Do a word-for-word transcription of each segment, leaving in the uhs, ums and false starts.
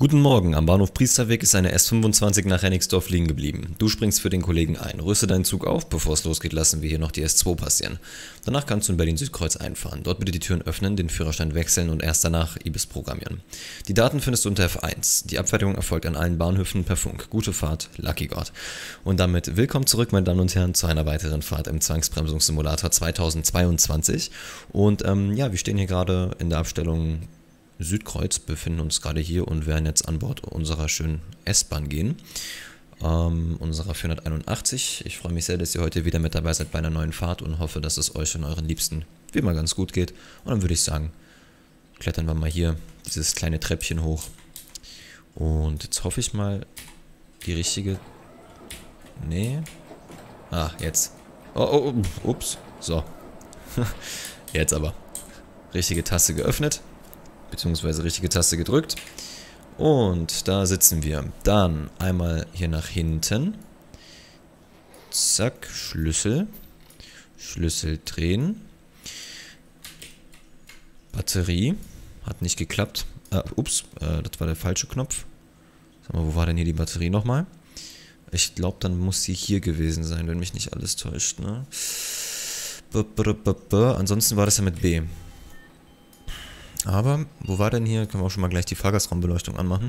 Guten Morgen, am Bahnhof Priesterweg ist eine S fünfundzwanzig nach Hennigsdorf liegen geblieben. Du springst für den Kollegen ein. Rüste deinen Zug auf, bevor es losgeht, lassen wir hier noch die S zwei passieren. Danach kannst du in Berlin-Südkreuz einfahren. Dort bitte die Türen öffnen, den Führerschein wechseln und erst danach I B I S programmieren. Die Daten findest du unter F eins. Die Abfertigung erfolgt an allen Bahnhöfen per Funk. Gute Fahrt, Lucky God. Und damit willkommen zurück, meine Damen und Herren, zu einer weiteren Fahrt im Zwangsbremsungssimulator zweitausendzweiundzwanzig. Und ähm, ja, wir stehen hier gerade in der Abstellung Südkreuz, befinden uns gerade hier und werden jetzt an Bord unserer schönen S-Bahn gehen, ähm, unserer vierhunderteinundachtzig. Ich freue mich sehr, dass ihr heute wieder mit dabei seid bei einer neuen Fahrt und hoffe, dass es euch und euren Liebsten wie immer ganz gut geht. Und dann würde ich sagen, klettern wir mal hier dieses kleine Treppchen hoch. Und jetzt hoffe ich mal, die richtige... Nee. Ah, jetzt. Oh, oh, oh, ups. So. Jetzt aber. Richtige Taste geöffnet. Beziehungsweise richtige Taste gedrückt. Und da sitzen wir. Dann einmal hier nach hinten. Zack, Schlüssel. Schlüssel drehen. Batterie. Hat nicht geklappt. Ah, ups, äh, das war der falsche Knopf. Sag mal, wo war denn hier die Batterie nochmal? Ich glaube, dann muss sie hier gewesen sein, wenn mich nicht alles täuscht, ne? B -b -b -b -b. Ansonsten war das ja mit B. Aber, wo war denn hier? Können wir auch schon mal gleich die Fahrgastraumbeleuchtung anmachen.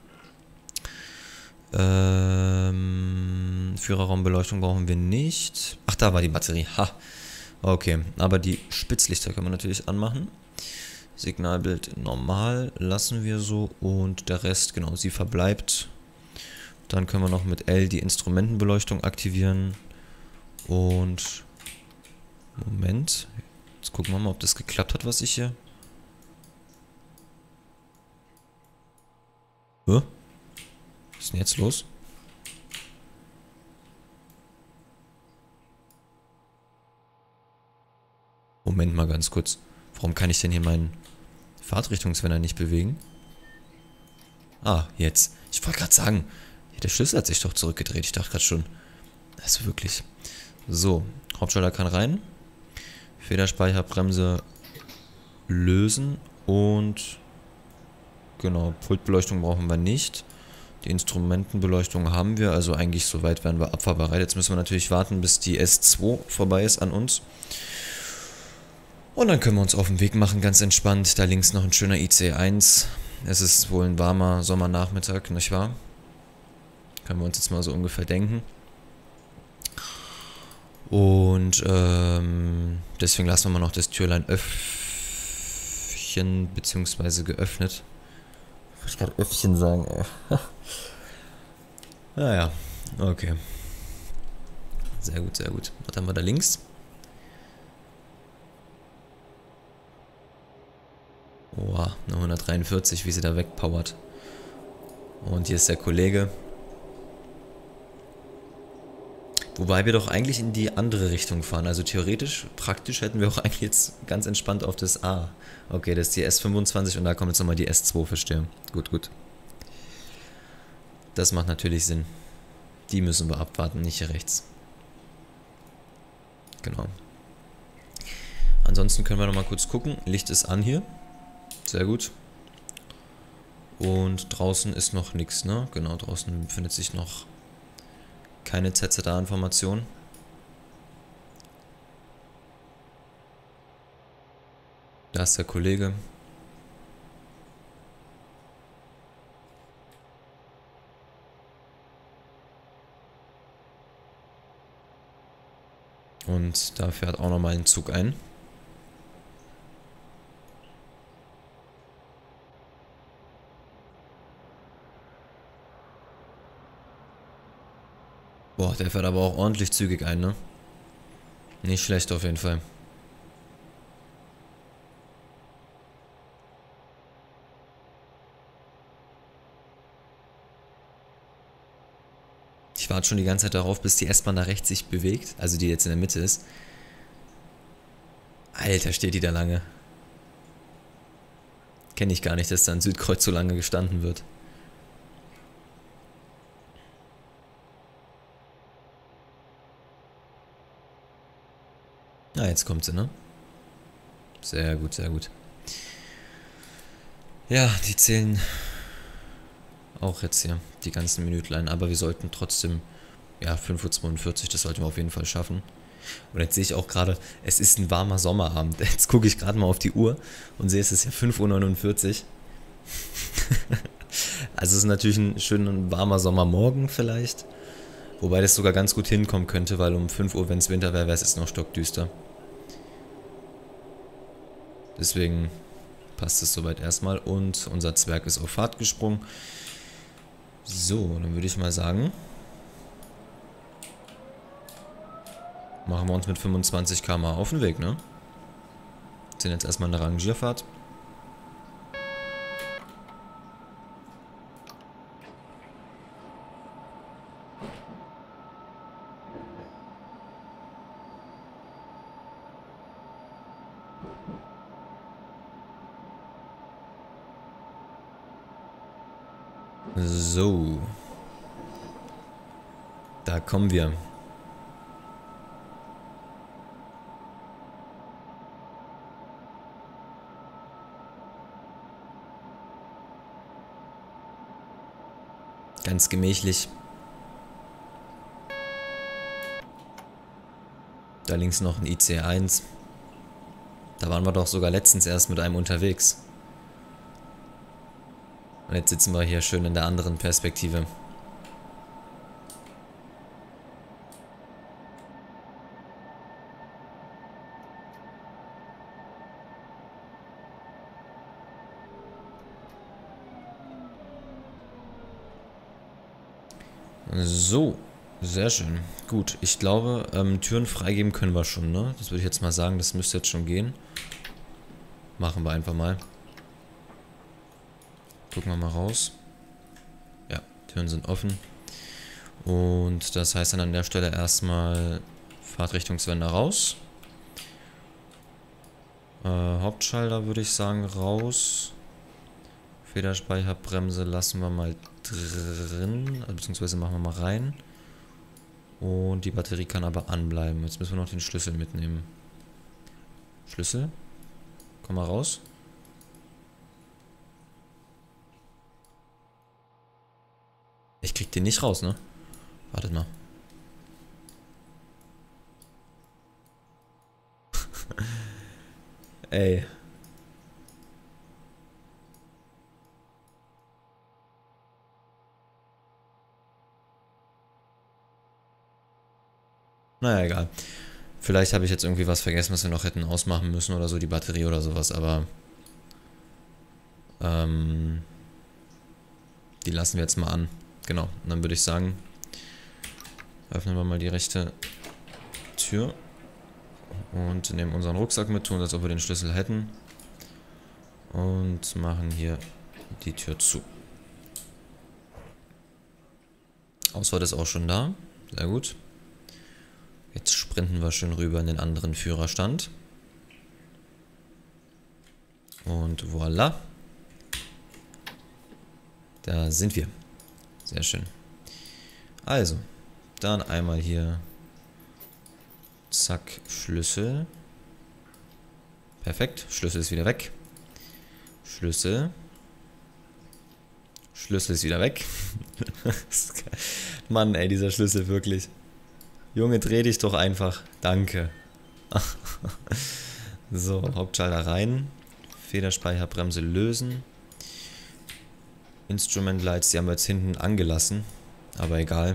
Ähm, Führerraumbeleuchtung brauchen wir nicht. Ach, da war die Batterie. Ha. Okay, aber die Spitzlichter können wir natürlich anmachen. Signalbild normal lassen wir so und der Rest, genau, sie verbleibt. Dann können wir noch mit L die Instrumentenbeleuchtung aktivieren. Und, Moment, jetzt gucken wir mal, ob das geklappt hat, was ich hier... Hä? Was ist denn jetzt los? Moment mal ganz kurz. Warum kann ich denn hier meinen Fahrtrichtungswender nicht bewegen? Ah, jetzt. Ich wollte gerade sagen, hier der Schlüssel hat sich doch zurückgedreht. Ich dachte gerade schon. Also wirklich. So, Hauptschalter kann rein. Federspeicherbremse lösen und... Genau, Pultbeleuchtung brauchen wir nicht. Die Instrumentenbeleuchtung haben wir, also eigentlich soweit wären wir abfahrbereit. Jetzt müssen wir natürlich warten, bis die S zwei vorbei ist an uns. Und dann können wir uns auf den Weg machen, ganz entspannt. Da links noch ein schöner I C eins. Es ist wohl ein warmer Sommernachmittag, nicht wahr? Können wir uns jetzt mal so ungefähr denken. Und ähm, deswegen lassen wir mal noch das Türlein öffnen, beziehungsweise geöffnet. Ich kann Öffchen sagen, ey. Naja, okay. Sehr gut, sehr gut. Was haben wir da links? Boah, eine hundertdreiundvierzig, wie sie da wegpowert. Und hier ist der Kollege. Wobei wir doch eigentlich in die andere Richtung fahren. Also theoretisch, praktisch hätten wir auch eigentlich jetzt ganz entspannt auf das A. Okay, das ist die S fünfundzwanzig und da kommt jetzt nochmal die S zwei, verstehe. Gut, gut. Das macht natürlich Sinn. Die müssen wir abwarten, nicht hier rechts. Genau. Ansonsten können wir nochmal kurz gucken. Licht ist an hier. Sehr gut. Und draußen ist noch nichts, ne? Genau, draußen befindet sich noch keine Z Z A-Information. Da ist der Kollege. Und da fährt auch nochmal ein Zug ein. Boah, der fährt aber auch ordentlich zügig ein, ne? Nicht schlecht auf jeden Fall. Ich warte schon die ganze Zeit darauf, bis die S-Bahn da rechts sich bewegt, also die jetzt in der Mitte ist. Alter, steht die da lange. Kenne ich gar nicht, dass da ein Südkreuz so lange gestanden wird. Ah, jetzt kommt sie, ne? Sehr gut, sehr gut. Ja, die zählen Auch jetzt hier die ganzen Minütlein. Aber wir sollten trotzdem, ja, fünf Uhr zweiundvierzig, das sollten wir auf jeden Fall schaffen. Und jetzt sehe ich auch gerade, es ist ein warmer Sommerabend. Jetzt gucke ich gerade mal auf die Uhr und sehe, es ist ja fünf Uhr neunundvierzig. Also es ist natürlich ein schöner warmer Sommermorgen vielleicht. Wobei das sogar ganz gut hinkommen könnte, weil um fünf Uhr, wenn es Winter wäre, wäre es jetzt noch stockdüster. Deswegen passt es soweit erstmal. Und unser Zwerg ist auf Fahrt gesprungen. So, dann würde ich mal sagen, machen wir uns mit fünfundzwanzig Kilometer pro Stunde auf den Weg, ne? Sind jetzt erstmal in der Rangierfahrt. So. Da kommen wir. Ganz gemächlich. Da links noch ein I C eins. Da waren wir doch sogar letztens erst mit einem unterwegs. Und jetzt sitzen wir hier schön in der anderen Perspektive. So, sehr schön. Gut, ich glaube, ähm, Türen freigeben können wir schon, ne? Das würde ich jetzt mal sagen, das müsste jetzt schon gehen. Machen wir einfach mal. Gucken wir mal raus. Ja, Türen sind offen. Und das heißt dann an der Stelle erstmal Fahrtrichtungswender raus. Äh, Hauptschalter würde ich sagen raus. Federspeicherbremse lassen wir mal drin, beziehungsweise machen wir mal rein. Und die Batterie kann aber anbleiben. Jetzt müssen wir noch den Schlüssel mitnehmen. Schlüssel? Komm mal raus. Ich krieg den nicht raus, ne? Wartet mal. Ey. Naja, egal. Vielleicht habe ich jetzt irgendwie was vergessen, was wir noch hätten ausmachen müssen oder so, die Batterie oder sowas, aber ähm, die lassen wir jetzt mal an. Genau, und dann würde ich sagen, öffnen wir mal die rechte Tür und nehmen unseren Rucksack mit, tun, als ob wir den Schlüssel hätten und machen hier die Tür zu. Ausfahrt ist auch schon da, sehr gut. Jetzt sprinten wir schön rüber in den anderen Führerstand. Und voilà. Da sind wir. Sehr schön. Also, dann einmal hier. Zack, Schlüssel. Perfekt, Schlüssel ist wieder weg. Schlüssel. Schlüssel ist wieder weg. Mann, ey, dieser Schlüssel wirklich. Junge, dreh dich doch einfach. Danke. So, Hauptschalter rein. Federspeicherbremse lösen. Instrument Lights, die haben wir jetzt hinten angelassen. Aber egal.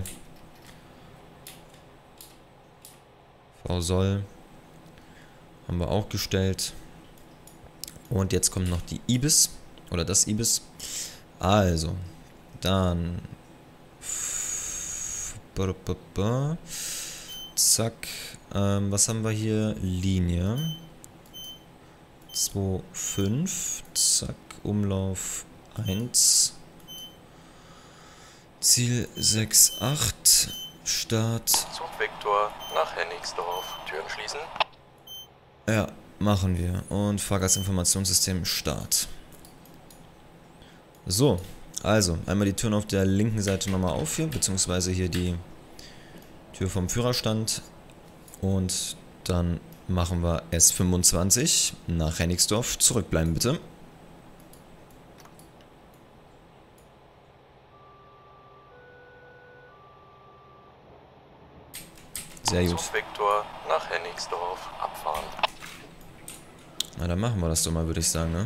V soll. Haben wir auch gestellt. Und jetzt kommt noch die Ibis. Oder das Ibis. Also. Dann. Zack. Ähm, was haben wir hier? Linie. zwei Komma fünf. Zack. Umlauf eins. Ziel sechs acht. Start. Zug Viktor nach Hennigsdorf. Türen schließen. Ja, machen wir. Und Fahrgastinformationssystem Start. So, also einmal die Türen auf der linken Seite nochmal auf hier, beziehungsweise hier die Tür vom Führerstand. Und dann machen wir S fünfundzwanzig nach Hennigsdorf. Zurückbleiben bitte. Sehr gut. Zugvektor nach Hennigsdorf abfahren. Na, dann machen wir das doch mal, würde ich sagen, ne?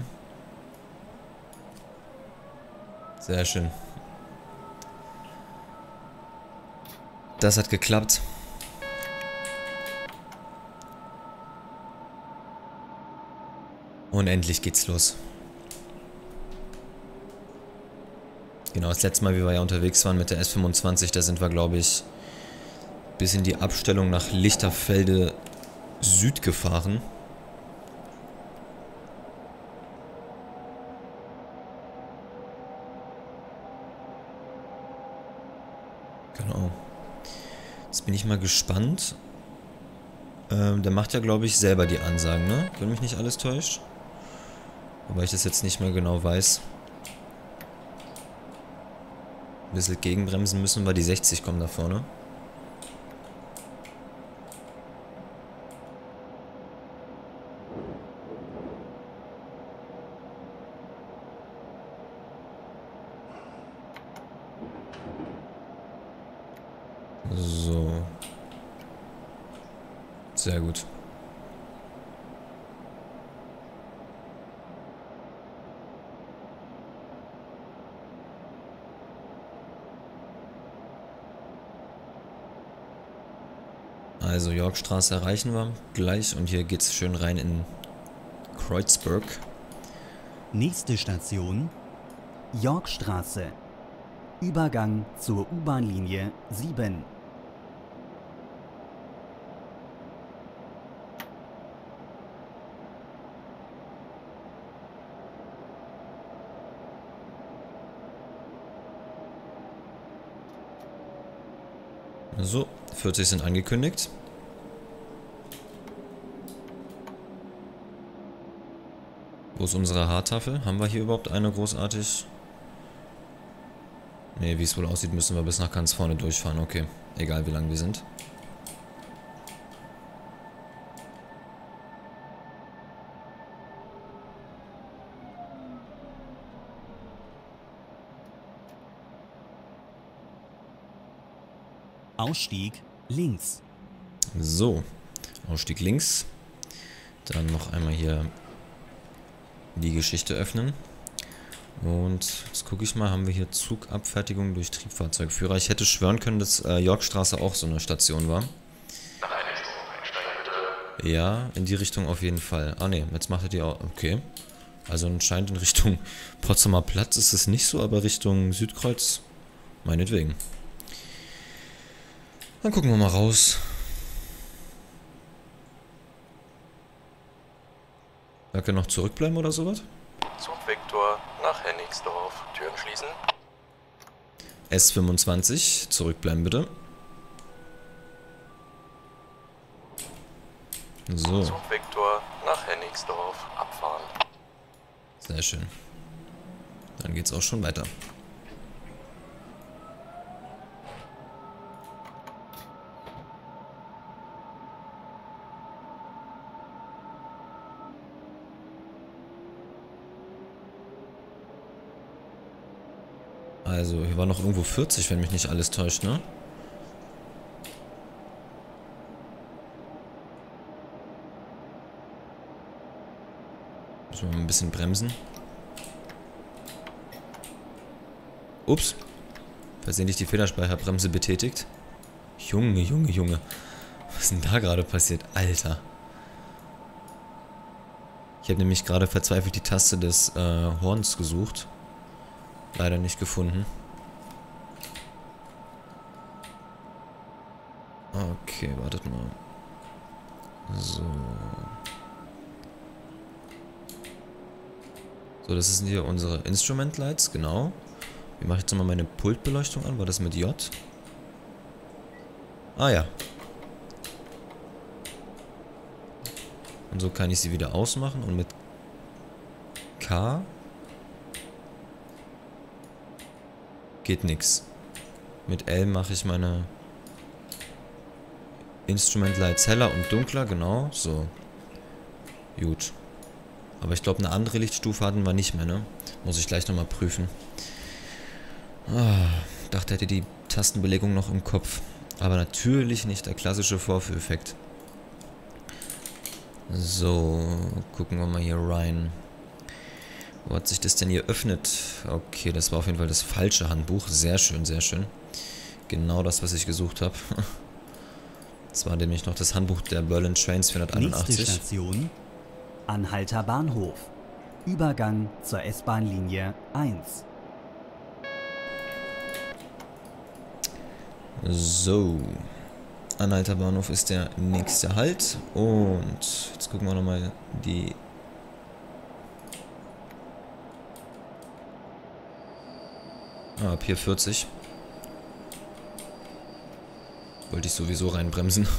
Sehr schön. Das hat geklappt. Und endlich geht's los. Genau, das letzte Mal, wie wir ja unterwegs waren mit der S fünfundzwanzig, da sind wir, glaube ich, bis in die Abstellung nach Lichterfelde Süd gefahren. Genau. Jetzt bin ich mal gespannt. Ähm, der macht ja, glaube ich, selber die Ansagen, ne? Wenn mich nicht alles täuscht. Wobei ich das jetzt nicht mehr genau weiß. Ein bisschen gegenbremsen müssen, weil die sechzig kommen da vorne. So. Sehr gut. Also Yorkstraße erreichen wir gleich und hier geht's schön rein in Kreuzberg. Nächste Station Yorkstraße. Übergang zur U-Bahn-Linie sieben. So, vierzig sind angekündigt. Wo ist unsere Haartafel? Haben wir hier überhaupt eine großartig? Ne, wie es wohl aussieht, müssen wir bis nach ganz vorne durchfahren. Okay, egal wie lang wir sind. Ausstieg links. So, Ausstieg links. Dann noch einmal hier die Geschichte öffnen. Und jetzt gucke ich mal, haben wir hier Zugabfertigung durch Triebfahrzeugführer. Ich hätte schwören können, dass äh, Yorkstraße auch so eine Station war. Ja, in die Richtung auf jeden Fall. Ah ne, jetzt macht er die auch. Okay. Also anscheinend in Richtung Potsdamer Platz ist es nicht so, aber Richtung Südkreuz meinetwegen. Dann gucken wir mal raus. Da können noch zurückbleiben oder sowas? Zugvektor nach Hennigsdorf. Türen schließen. S fünfundzwanzig, zurückbleiben bitte. So. Zugvektor nach Hennigsdorf abfahren. Sehr schön. Dann geht's auch schon weiter. Also, hier war noch irgendwo vierzig, wenn mich nicht alles täuscht, ne? Müssen wir mal ein bisschen bremsen. Ups. Versehentlich die Federspeicherbremse betätigt. Junge, Junge, Junge. Was ist denn da gerade passiert? Alter. Ich habe nämlich gerade verzweifelt die Taste des äh, Horns gesucht. Leider nicht gefunden. Okay, wartet mal. So. So, das sind hier unsere Instrument Lights, genau. Wie mache ich jetzt nochmal meine Pultbeleuchtung an? War das mit J? Ah ja. Und so kann ich sie wieder ausmachen und mit K geht nix. Mit L mache ich meine Instrument Lights heller und dunkler, genau, so. Gut. Aber ich glaube, eine andere Lichtstufe hatten wir nicht mehr, ne? Muss ich gleich nochmal prüfen. Ah, dachte, hätte die Tastenbelegung noch im Kopf. Aber natürlich nicht der klassische Vorführeffekt. So, gucken wir mal hier rein. Wo hat sich das denn hier öffnet? Okay, das war auf jeden Fall das falsche Handbuch. Sehr schön, sehr schön. Genau das, was ich gesucht habe. Das war nämlich noch das Handbuch der Berlin Trains vierhunderteinundachtzig. Nächste Station, Anhalter Bahnhof. Übergang zur S-Bahn-Linie eins. So. Anhalter Bahnhof ist der nächste Halt. Und jetzt gucken wir nochmal die... Ah, ab hier vierzig. Wollte ich sowieso reinbremsen.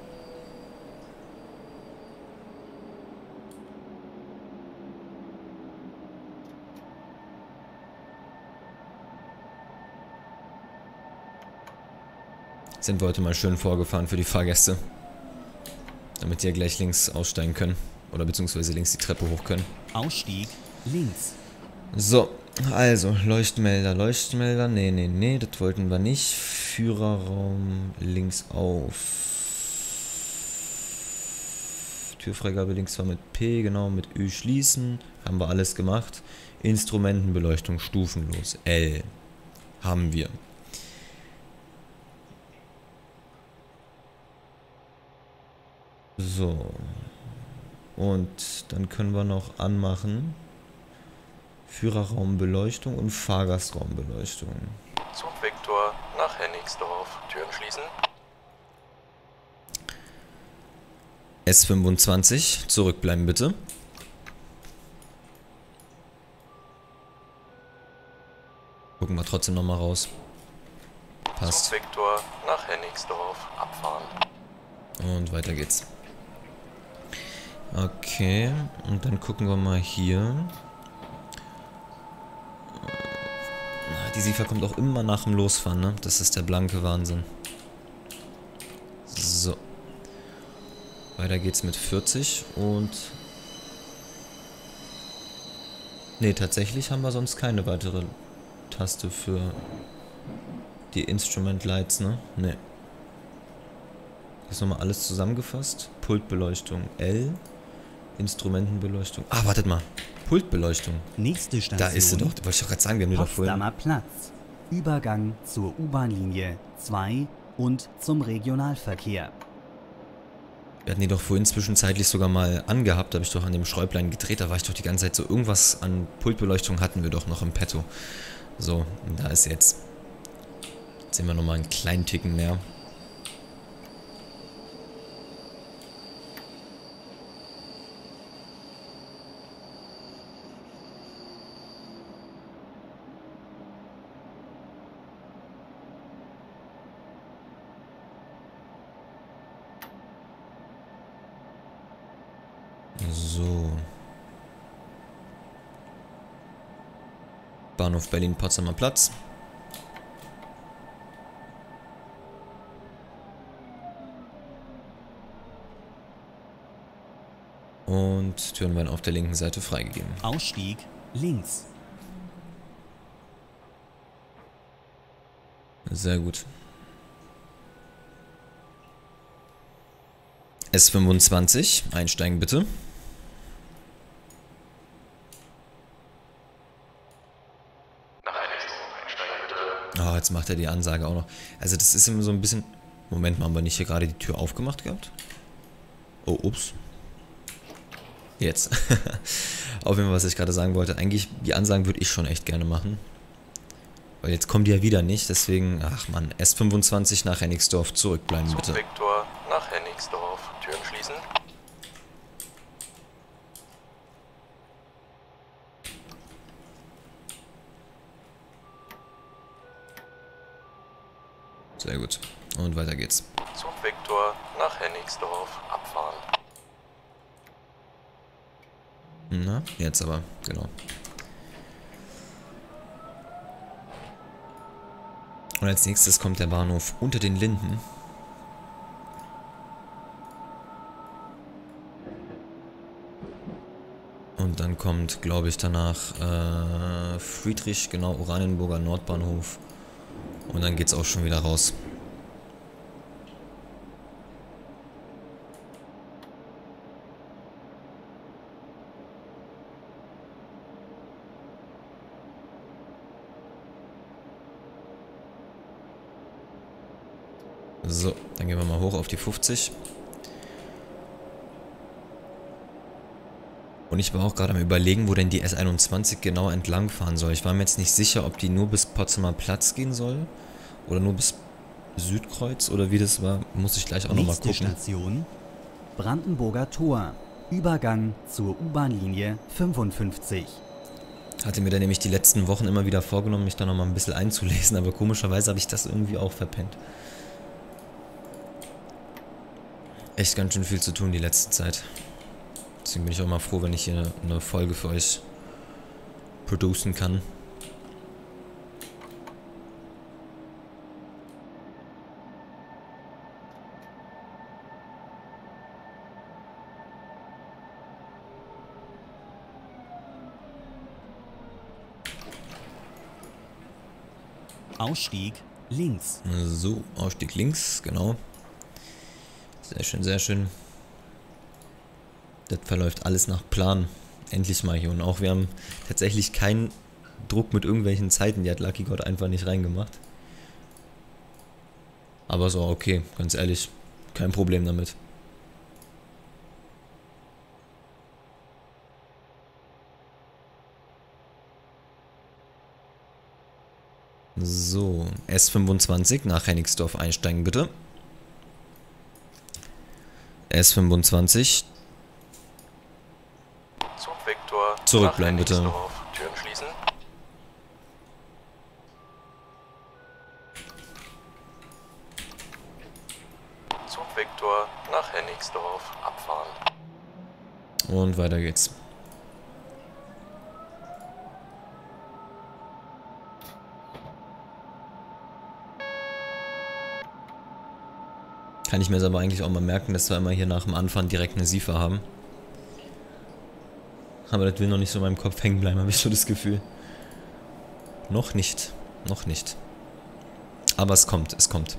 Sind wir heute mal schön vorgefahren für die Fahrgäste. Damit die ja gleich links aussteigen können. Oder beziehungsweise links die Treppe hoch können. Ausstieg links. So, also Leuchtmelder, Leuchtmelder. Nee, nee, nee, das wollten wir nicht. Führerraum links auf. Türfreigabe links war mit P, genau, mit Ü schließen. Haben wir alles gemacht. Instrumentenbeleuchtung stufenlos. L. Haben wir. So. Und dann können wir noch anmachen. Führerraumbeleuchtung und Fahrgastraumbeleuchtung. Zugvektor nach Hennigsdorf. Türen schließen. S fünfundzwanzig, zurückbleiben bitte. Gucken wir trotzdem nochmal raus. Passt. Zugvektor nach Hennigsdorf. Abfahren. Und weiter geht's. Okay, und dann gucken wir mal hier. Die Siefer kommt auch immer nach dem Losfahren, ne? Das ist der blanke Wahnsinn. So. Weiter geht's mit vierzig und... Ne, tatsächlich haben wir sonst keine weitere Taste für die Instrument Lights, ne? Ne. Ist nochmal alles zusammengefasst. Pultbeleuchtung L. Instrumentenbeleuchtung. Ah, wartet mal. Pultbeleuchtung. Nächste Station. Da ist sie doch. Wollte ich doch gerade sagen, wir haben die doch vorhin. Potsdamer Platz. Übergang zur U-Bahn-Linie zwei und zum Regionalverkehr. Wir hatten die doch vorhin zwischenzeitlich sogar mal angehabt. Da habe ich doch an dem Schräublein gedreht. Da war ich doch die ganze Zeit so. Irgendwas an Pultbeleuchtung hatten wir doch noch im Petto. So, und da ist sie jetzt. Jetzt sehen wir nochmal einen kleinen Ticken näher. So. Bahnhof Berlin-Potsdamer Platz. Und Türen werden auf der linken Seite freigegeben. Ausstieg links. Sehr gut. S fünfundzwanzig, einsteigen bitte. Ah, jetzt macht er die Ansage auch noch. Also das ist immer so ein bisschen... Moment mal, haben wir nicht hier gerade die Tür aufgemacht gehabt? Oh, ups. Jetzt. Auf jeden Fall, was ich gerade sagen wollte. Eigentlich, die Ansagen würde ich schon echt gerne machen. Weil jetzt kommen die ja wieder nicht, deswegen... Ach man, S fünfundzwanzig nach Hennigsdorf, zurückbleiben bitte. Zugvektor nach Hennigsdorf. Türen schließen. Sehr gut. Und weiter geht's. Zugvektor nach Hennigsdorf. Abfahren. Na, jetzt aber, genau. Und als nächstes kommt der Bahnhof Unter den Linden. Und dann kommt, glaube ich, danach äh, Friedrich, genau, Oranienburger Nordbahnhof. Und dann geht's auch schon wieder raus. So, dann gehen wir mal hoch auf die fünfzig. Und ich war auch gerade am Überlegen, wo denn die S einundzwanzig genau entlang fahren soll. Ich war mir jetzt nicht sicher, ob die nur bis Potsdamer Platz gehen soll oder nur bis Südkreuz oder wie das war. Muss ich gleich auch nochmal gucken. Nächste Station Brandenburger Tor. Übergang zur U-Bahn-Linie fünfundfünfzig. Hatte mir dann nämlich die letzten Wochen immer wieder vorgenommen, mich da nochmal ein bisschen einzulesen, aber komischerweise habe ich das irgendwie auch verpennt. Echt ganz schön viel zu tun die letzte Zeit. Deswegen bin ich auch mal froh, wenn ich hier eine Folge für euch producen kann. Ausstieg links. So, Ausstieg links, genau. Sehr schön, sehr schön. Das verläuft alles nach Plan. Endlich mal hier. Und auch wir haben tatsächlich keinen Druck mit irgendwelchen Zeiten. Die hat Lucky God einfach nicht reingemacht. Aber so, okay, ganz ehrlich. Kein Problem damit. So, S fünfundzwanzig nach Hennigsdorf einsteigen bitte. S fünfundzwanzig. Zugvektor Zurückbleiben bitte. Türen schließen. Zugvektor nach Hennigsdorf abfahren. Und weiter geht's. Kann ich mir jetzt aber eigentlich auch mal merken, dass wir immer hier nach dem Anfahren direkt eine SIFA haben. Aber das will noch nicht so in meinem Kopf hängen bleiben, habe ich so das Gefühl. Noch nicht. Noch nicht. Aber es kommt, es kommt.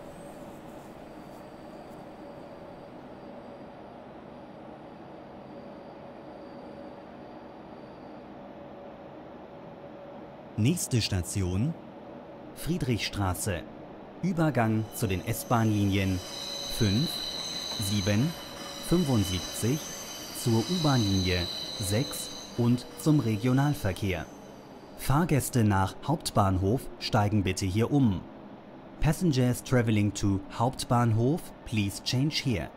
Nächste Station Friedrichstraße. Übergang zu den S-Bahn-Linien fünf, sieben, fünfundsiebzig, zur U-Bahn-Linie sechs und zum Regionalverkehr. Fahrgäste nach Hauptbahnhof steigen bitte hier um. Passengers traveling to Hauptbahnhof, please change here.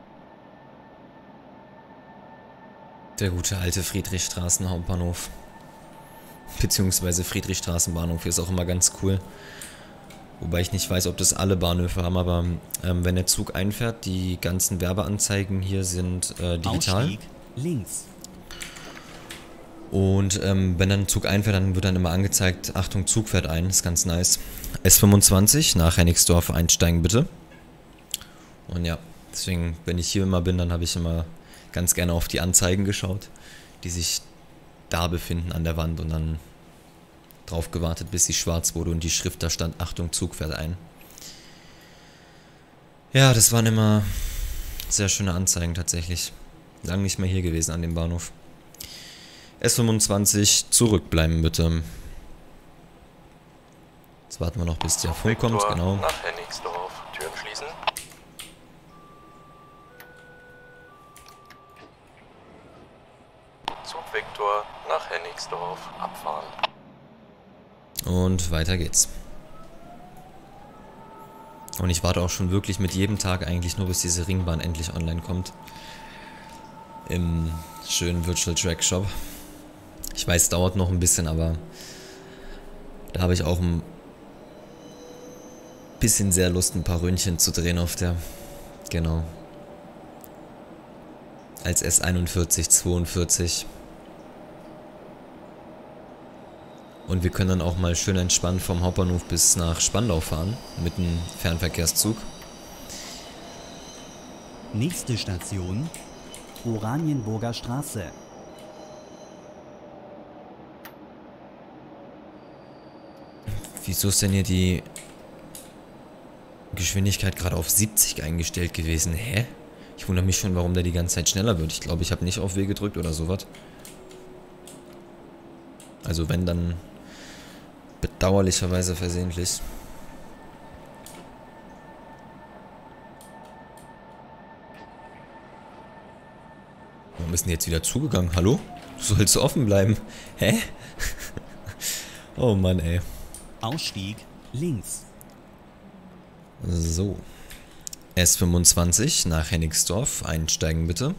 Der gute alte Friedrichstraßen Hauptbahnhof. Beziehungsweise Friedrichstraßenbahnhof ist auch immer ganz cool. Wobei ich nicht weiß, ob das alle Bahnhöfe haben, aber ähm, wenn der Zug einfährt, die ganzen Werbeanzeigen hier sind äh, digital. Ausstieg links. Und ähm, wenn dann ein Zug einfährt, dann wird dann immer angezeigt, Achtung, Zug fährt ein, ist ganz nice. S fünfundzwanzig nach Hennigsdorf einsteigen bitte. Und ja, deswegen, wenn ich hier immer bin, dann habe ich immer ganz gerne auf die Anzeigen geschaut, die sich da befinden an der Wand und dann drauf gewartet, bis sie schwarz wurde und die Schrift da stand, Achtung, Zug fährt ein. Ja, das waren immer sehr schöne Anzeigen tatsächlich. Lang nicht mehr hier gewesen an dem Bahnhof. S fünfundzwanzig, zurückbleiben bitte. Jetzt warten wir noch, bis der Funk kommt, genau. Nach Hennigsdorf, Türen schließen. Zugvektor nach Hennigsdorf abfahren. Und weiter geht's. Und ich warte auch schon wirklich mit jedem Tag eigentlich nur, bis diese Ringbahn endlich online kommt. Im schönen Virtual Track Shop. Ich weiß, es dauert noch ein bisschen, aber da habe ich auch ein bisschen sehr Lust, ein paar Ründchen zu drehen auf der. Genau. Als S einundvierzig, zweiundvierzig. Und wir können dann auch mal schön entspannt vom Hauptbahnhof bis nach Spandau fahren mit einem Fernverkehrszug. Nächste Station Oranienburger Straße. Wieso ist denn hier die Geschwindigkeit gerade auf siebzig eingestellt gewesen? Hä? Ich wundere mich schon, warum der die ganze Zeit schneller wird. Ich glaube, ich habe nicht auf W gedrückt oder sowas. Also wenn, dann bedauerlicherweise versehentlich. ist denn jetzt wieder zugegangen? Hallo? Du sollst offen bleiben. Hä? Oh Mann, ey. Ausstieg links. So. S fünfundzwanzig nach Hennigsdorf. Einsteigen bitte.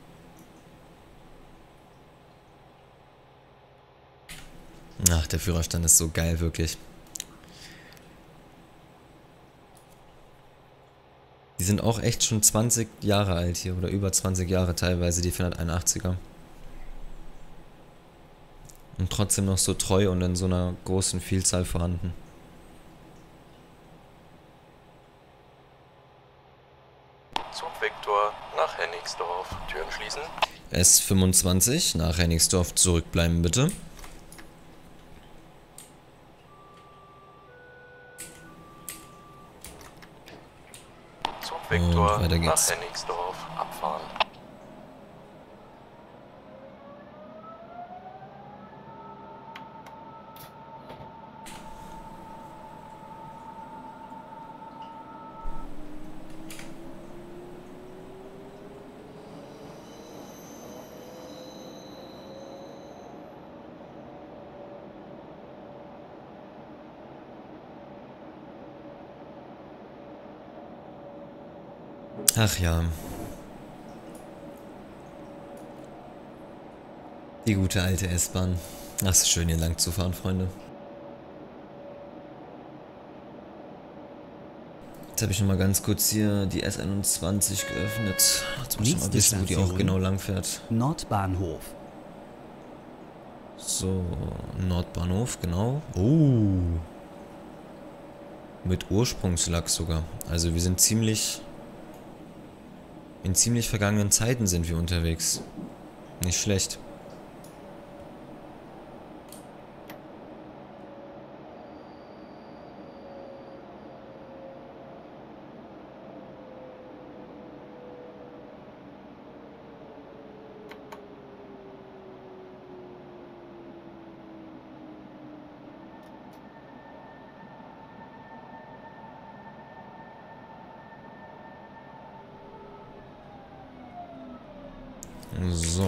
Ach, der Führerstand ist so geil, wirklich. Die sind auch echt schon zwanzig Jahre alt hier, oder über zwanzig Jahre teilweise, die vierhunderteinundachtziger. Und trotzdem noch so treu und in so einer großen Vielzahl vorhanden. Zug Viktor nach Hennigsdorf. Türen schließen. S fünfundzwanzig nach Hennigsdorf zurückbleiben bitte. Zug Viktor weiter nach geht's. Hennigsdorf. Abfahren. Ach ja. Die gute alte S-Bahn. Ach, ist schön hier lang zu fahren, Freunde. Jetzt habe ich noch mal ganz kurz hier die S einundzwanzig geöffnet. Jetzt muss ich mal wissen, wo die auch genau lang fährt. Nordbahnhof. So, Nordbahnhof, genau. Oh. Mit Ursprungslack sogar. Also wir sind ziemlich... In ziemlich vergangenen Zeiten sind wir unterwegs. Nicht schlecht. So.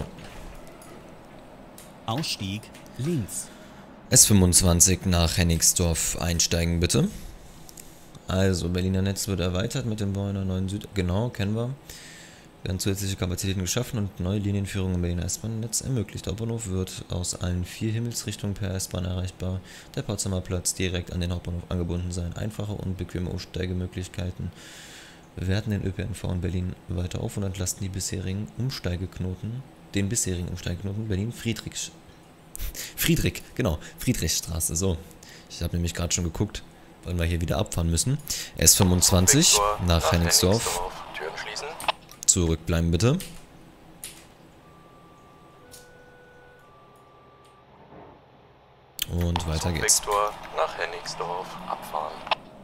Ausstieg links. S fünfundzwanzig nach Hennigsdorf einsteigen bitte. Also, Berliner Netz wird erweitert mit dem Bau einer neuen Süd... Genau, kennen wir. Werden zusätzliche Kapazitäten geschaffen und neue Linienführungen im Berliner S-Bahn-Netz ermöglicht. Der Hauptbahnhof wird aus allen vier Himmelsrichtungen per S-Bahn erreichbar. Der Potsdamer Platz direkt an den Hauptbahnhof angebunden sein. Einfache und bequeme Umsteigemöglichkeiten werten den Ö P N V in Berlin weiter auf und entlasten die bisherigen Umsteigeknoten, den bisherigen Umsteigeknoten Berlin-Friedrich. Friedrich, genau, Friedrichstraße, so. Ich habe nämlich gerade schon geguckt, weil wir hier wieder abfahren müssen. S fünfundzwanzig nach Hennigsdorf. Türen schließen. Zurückbleiben bitte. Und weiter Zug geht's. Viktor nach Hennigsdorf. Abfahren.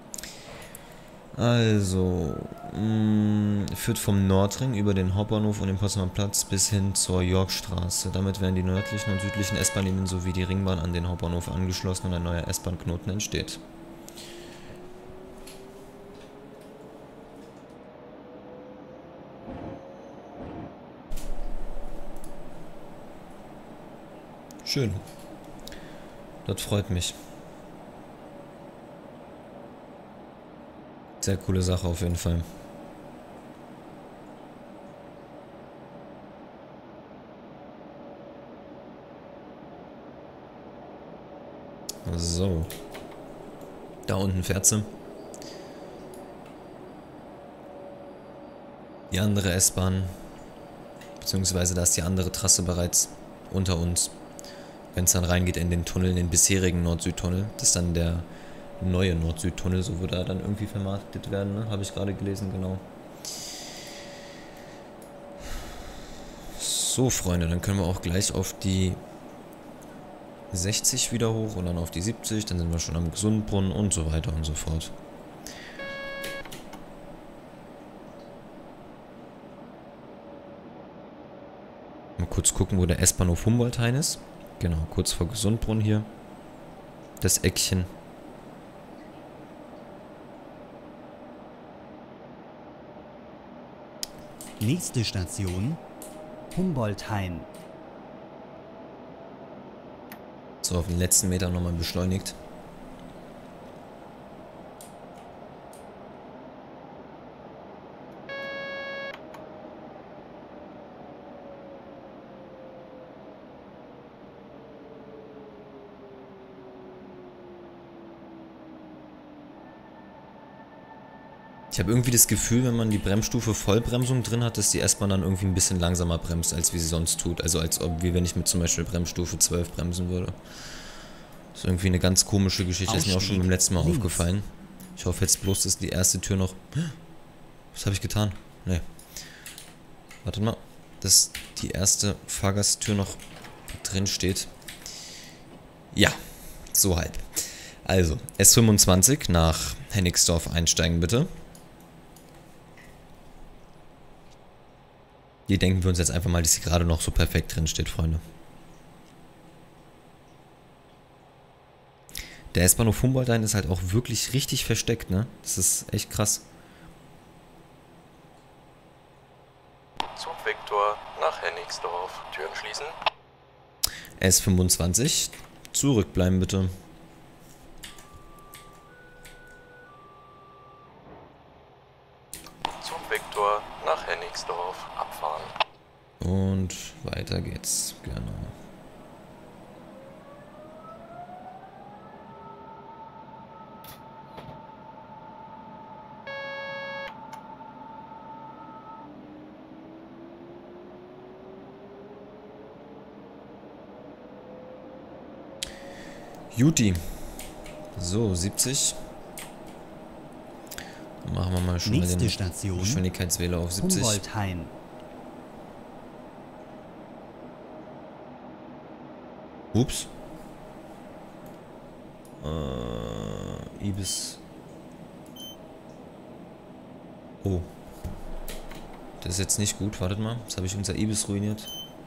Also, mh, führt vom Nordring über den Hauptbahnhof und den Potsdamer Platz bis hin zur Yorkstraße. Damit werden die nördlichen und südlichen S-Bahn-Linien sowie die Ringbahn an den Hauptbahnhof angeschlossen und ein neuer S-Bahn-Knoten entsteht. Schön. Das freut mich. Sehr coole Sache auf jeden Fall. So. Da unten fährt sie. Die andere S-Bahn. Beziehungsweise da ist die andere Trasse bereits unter uns. Wenn es dann reingeht in den Tunnel, in den bisherigen Nord-Süd-Tunnel. Das ist dann der neue Nord-Süd-Tunnel, so würde er dann irgendwie vermarktet werden, ne? Habe ich gerade gelesen, genau. So, Freunde, dann können wir auch gleich auf die sechzig wieder hoch und dann auf die siebzig, dann sind wir schon am Gesundbrunnen und so weiter und so fort. Mal kurz gucken, wo der S-Bahnhof Humboldthain ist. Genau, kurz vor Gesundbrunnen hier. Das Eckchen. Nächste Station Humboldt-Hain. So, auf den letzten Meter nochmal beschleunigt. Ich habe irgendwie das Gefühl, wenn man die Bremsstufe Vollbremsung drin hat, dass die S-Bahn dann irgendwie ein bisschen langsamer bremst, als wie sie sonst tut. Also als ob, wie wenn ich mit zum Beispiel Bremsstufe zwölf bremsen würde. Das ist irgendwie eine ganz komische Geschichte, ist mir auch schon beim letzten Mal links aufgefallen. Ich hoffe jetzt bloß, dass die erste Tür noch... Was habe ich getan? Nee. Warte mal. Dass die erste Fahrgasttür noch drin steht. Ja, so halb. Also, S fünfundzwanzig nach Hennigsdorf einsteigen bitte. Hier denken wir uns jetzt einfach mal, dass sie gerade noch so perfekt drin steht, Freunde. Der S-Bahnhof Humboldt-Hain ist halt auch wirklich richtig versteckt, ne? Das ist echt krass. Zug Viktor nach Hennigsdorf. Türen schließen. S fünfundzwanzig. Zurückbleiben bitte. Zug Viktor nach Hennigsdorf. Abfahren. Und weiter geht's. Genau. Juti. So, siebzig. Dann machen wir mal schon mal den Station, Geschwindigkeitswähler auf siebzig. Humboldt-Hain. Ups. Äh, Ibis. Oh. Das ist jetzt nicht gut. Wartet mal. Jetzt habe ich unser Ibis ruiniert.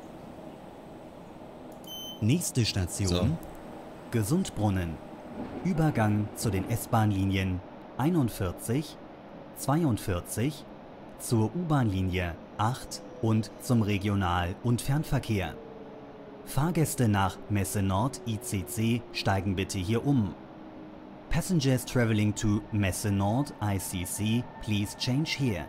Nächste Station. So. Gesundbrunnen. Übergang zu den S-Bahn-Linien einundvierzig, zweiundvierzig, zur U-Bahn-Linie acht und zum Regional- und Fernverkehr. Fahrgäste nach Messe Nord I C C steigen bitte hier um. Passengers traveling to Messe Nord I C C, please change here.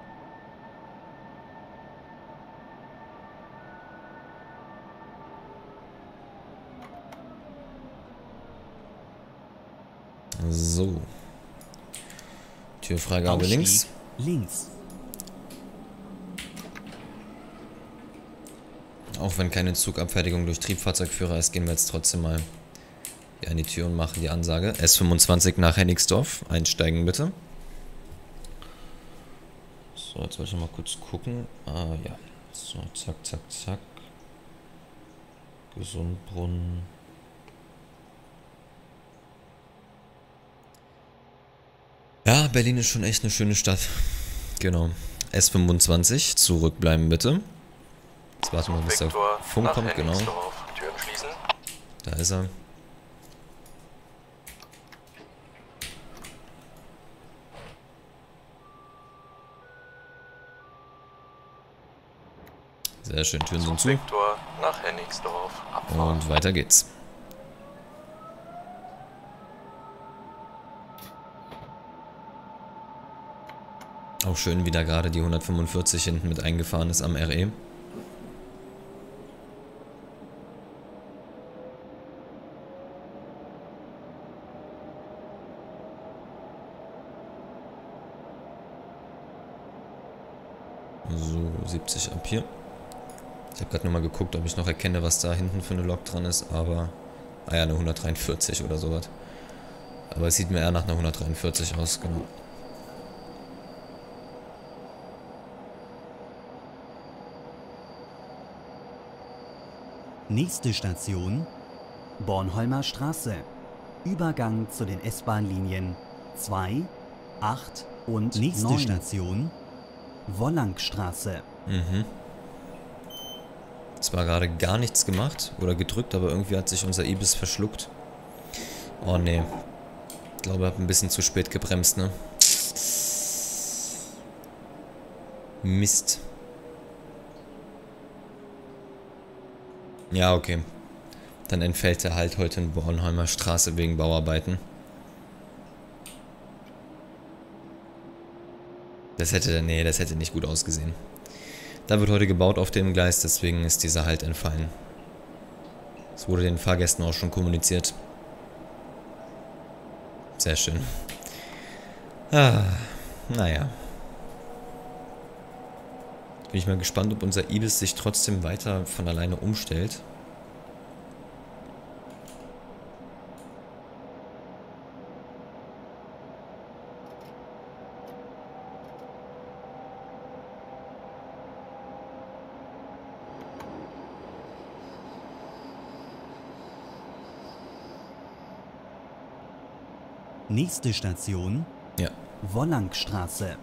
So. Türfreigabe Ausstieg links. Links. Auch wenn keine Zugabfertigung durch Triebfahrzeugführer ist, gehen wir jetzt trotzdem mal hier an die Tür und machen die Ansage. S fünfundzwanzig nach Hennigsdorf. Einsteigen bitte. So, jetzt wollte ich mal kurz gucken. Ah ja. So, zack, zack, zack. Gesundbrunnen. Ja, Berlin ist schon echt eine schöne Stadt. Genau. S fünfundzwanzig, zurückbleiben bitte. Jetzt warten wir, bis der Funk kommt, genau. Türen schließen. Da ist er. Sehr schön, Türen sind zu. Viktor nach Hennigsdorf. Abfahren. Und weiter geht's. Auch schön, wie da gerade die hundertfünfundvierzig hinten mit eingefahren ist am R E. So, siebzig ab hier. Ich habe gerade nur mal geguckt, ob ich noch erkenne, was da hinten für eine Lok dran ist, aber... Ah ja, eine hundertdreiundvierzig oder sowas. Aber es sieht mir eher nach einer hundertdreiundvierzig aus, genau. Nächste Station Bornholmer Straße. Übergang zu den S-Bahn-Linien zwei, acht und Nächste neun. Station Wollangstraße. Mhm. Es war gerade gar nichts gemacht oder gedrückt, aber irgendwie hat sich unser Ibis verschluckt. Oh ne. Ich glaube, ich habe ein bisschen zu spät gebremst, ne? Mist. Ja, okay. Dann entfällt er halt heute in Bornholmer Straße wegen Bauarbeiten. Das hätte, nee, das hätte nicht gut ausgesehen. Da wird heute gebaut auf dem Gleis, deswegen ist dieser Halt entfallen. Das wurde den Fahrgästen auch schon kommuniziert. Sehr schön. Ah, naja. Bin ich mal gespannt, ob unser Ibis sich trotzdem weiter von alleine umstellt. Nächste Station, Ja. Wollankstraße.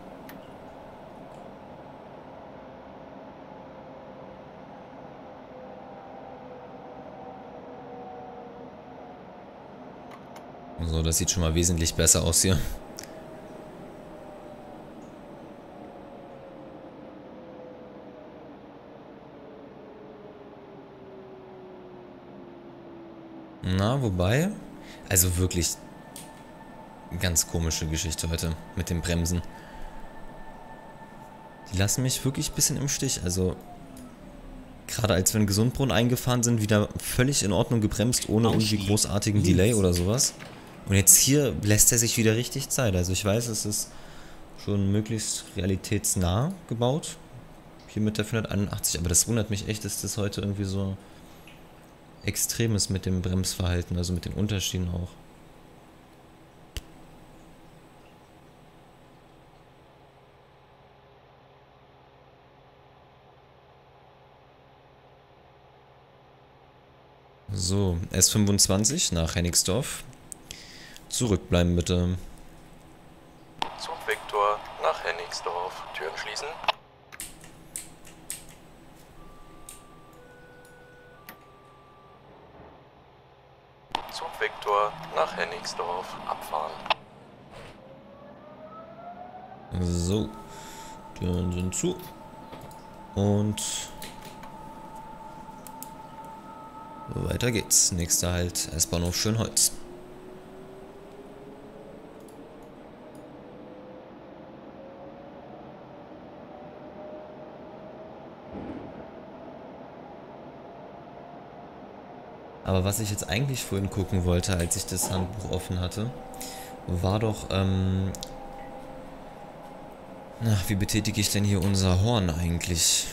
So, das sieht schon mal wesentlich besser aus hier. Na, wobei, also wirklich ganz komische Geschichte heute mit den Bremsen. Die lassen mich wirklich ein bisschen im Stich, also gerade als wir in Gesundbrunnen eingefahren sind, wieder völlig in Ordnung gebremst, ohne irgendwie großartigen Delay oder sowas. Und jetzt hier lässt er sich wieder richtig Zeit, also ich weiß, es ist schon möglichst realitätsnah gebaut, hier mit der vierhunderteinundachtzig, aber das wundert mich echt, dass das heute irgendwie so extrem ist mit dem Bremsverhalten, also mit den Unterschieden auch. So, S fünfundzwanzig nach Hennigsdorf. Zurückbleiben bitte. Zug Viktor nach Hennigsdorf. Türen schließen. Zug Viktor nach Hennigsdorf. Abfahren. So, Türen sind zu. Und weiter geht's. Nächster Halt, S-Bahnhof Schönholz. Aber was ich jetzt eigentlich vorhin gucken wollte, als ich das Handbuch offen hatte, war doch, ähm... na, wie betätige ich denn hier unser Horn eigentlich?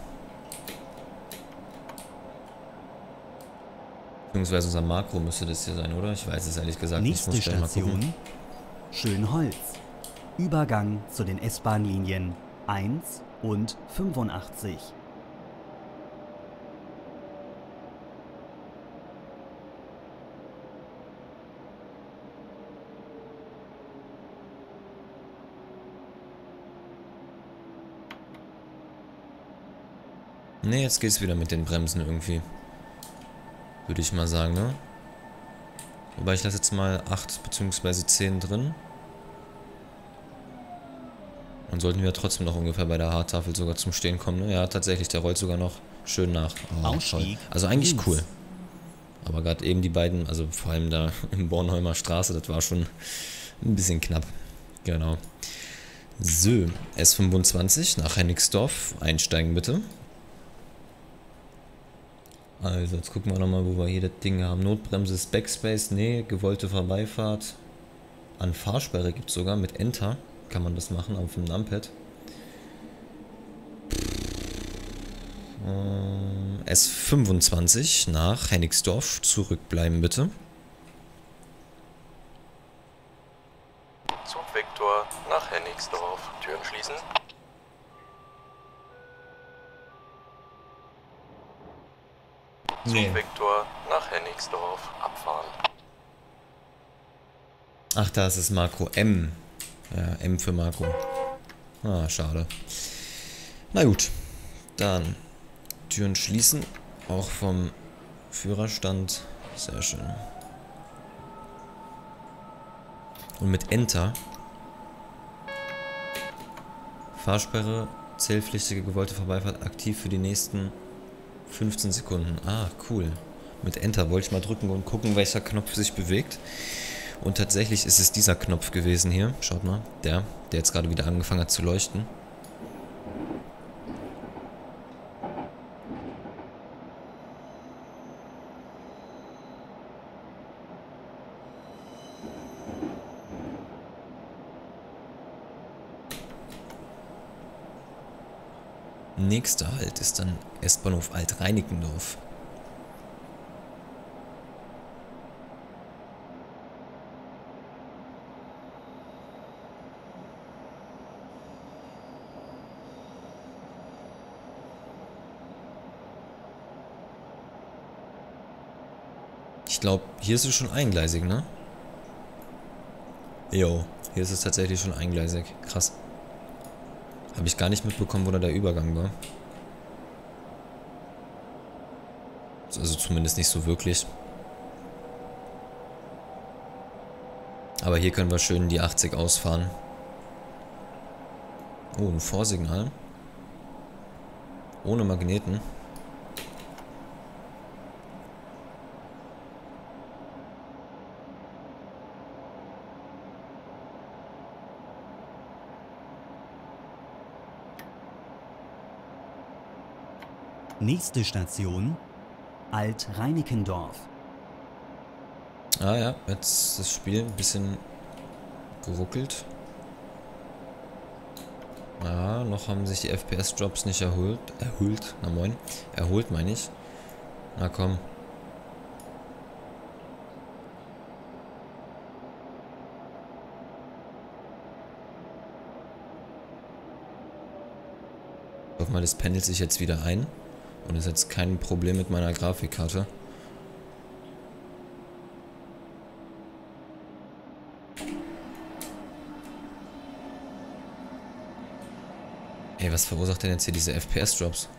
Beziehungsweise unser Makro müsste das hier sein, oder? Ich weiß es ehrlich gesagt nicht. Nächste Station, Schönholz. Übergang zu den S-Bahn-Linien eins und fünfundachtzig. Ne, jetzt geht's wieder mit den Bremsen irgendwie. Würde ich mal sagen, ne? Wobei ich lasse jetzt mal acht bzw. zehn drin. Dann sollten wir trotzdem noch ungefähr bei der Haartafel sogar zum Stehen kommen, ne? Ja, tatsächlich, der rollt sogar noch schön nach. Oh, toll. Also eigentlich cool. Aber gerade eben die beiden, also vor allem da im Bornholmer Straße, das war schon ein bisschen knapp. Genau. So, S fünfundzwanzig nach Hennigsdorf. Einsteigen bitte. Also, jetzt gucken wir nochmal, wo wir hier das Ding haben. Notbremse ist Backspace, nee, gewollte Vorbeifahrt. An Fahrsperre gibt es sogar, mit Enter kann man das machen auf dem Numpad. Ähm, S fünfundzwanzig nach Hennigsdorf, zurückbleiben bitte. Zug Viktor nach Hennigsdorf. Türen schließen. Zug Nee. Viktor nach Hennigsdorf. Abfahren. Ach, da ist es Makro M. Ja, M für Makro. Ah, schade. Na gut, dann Türen schließen, auch vom Führerstand. Sehr schön. Und mit Enter. Fahrsperre, zählpflichtige gewollte Vorbeifahrt aktiv für die nächsten fünfzehn Sekunden. Ah, cool. Mit Enter wollte ich mal drücken und gucken, welcher Knopf sich bewegt. Und tatsächlich ist es dieser Knopf gewesen hier. Schaut mal, der, der jetzt gerade wieder angefangen hat zu leuchten. Nächster Halt ist dann S-Bahnhof Alt-Reinickendorf. Ich glaube, hier ist es schon eingleisig, ne? Jo, hier ist es tatsächlich schon eingleisig. Krass. Habe ich gar nicht mitbekommen, wo da der Übergang war. Also zumindest nicht so wirklich. Aber hier können wir schön die achtzig ausfahren. Oh, ein Vorsignal. Ohne Magneten. Nächste Station, Alt-Reinickendorf. Ah ja, jetzt ist das Spiel ein bisschen geruckelt. Ja, noch haben sich die F P S-Drops nicht erholt. Erholt? Na moin. Erholt, meine ich. Na komm. Ich hoffe mal, das pendelt sich jetzt wieder ein. Und ist jetzt kein Problem mit meiner Grafikkarte. Ey, was verursacht denn jetzt hier diese F P S-Drops?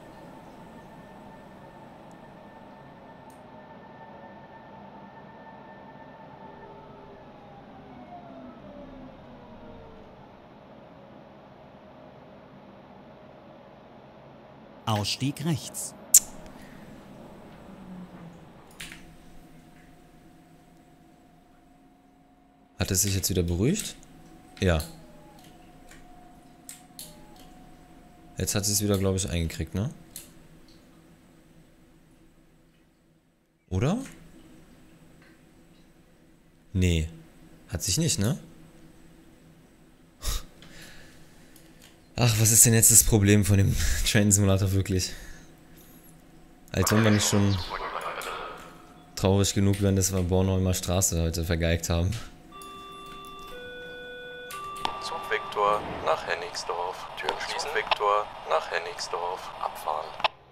Ausstieg rechts. Hat es sich jetzt wieder beruhigt? Ja. Jetzt hat sie es wieder, glaube ich, eingekriegt, ne? Oder? Nee. Hat sich nicht, ne? Ach, was ist denn jetzt das Problem von dem Train Simulator wirklich? Als wenn wir nicht schon traurig genug wären, dass wir Bornholmer Straße heute vergeigt haben. Zug Viktor nach Hennigsdorf. Türen schließen. Viktor nach Hennigsdorf. Abfahren.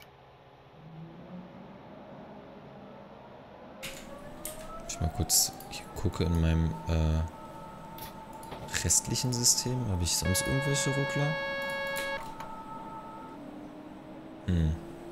Ich mal kurz ich gucke in meinem äh, restlichen System. Habe ich sonst irgendwelche Ruckler? Hm.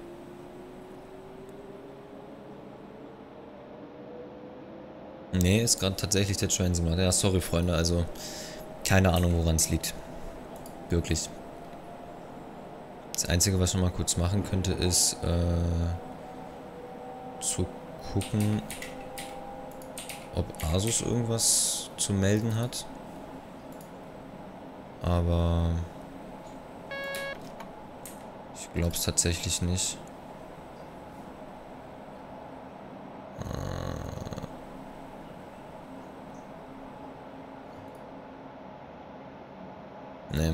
Nee, ist gerade tatsächlich der Train Simulator. Ja, sorry, Freunde, also keine Ahnung, woran es liegt. Wirklich. Das Einzige, was ich noch mal kurz machen könnte, ist äh, zu gucken, ob Asus irgendwas zu melden hat. Aber ich glaube es tatsächlich nicht. Nee.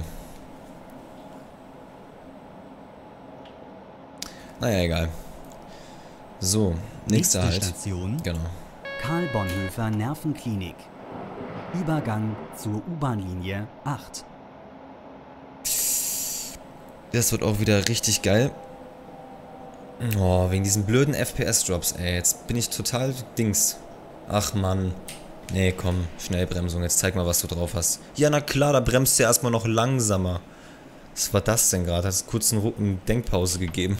Naja, egal. So, nächster Halt. Station. Genau. Karl Bonhoeffer Nervenklinik. Übergang zur U-Bahn-Linie acht. Das wird auch wieder richtig geil. Oh, wegen diesen blöden F P S-Drops, ey. Jetzt bin ich total Dings. Ach, Mann. Nee, komm. Schnellbremsung. Jetzt zeig mal, was du drauf hast. Ja, na klar, da bremst du ja erstmal noch langsamer. Was war das denn gerade? Hast du kurz eine, eine Denkpause gegeben?